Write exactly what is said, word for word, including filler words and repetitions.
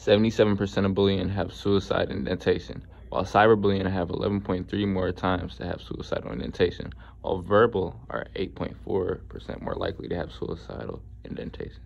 seventy-seven percent of bullying have suicide indentation, while cyberbullying have eleven point three more times to have suicidal indentation, while verbal are eight point four percent more likely to have suicidal indentation.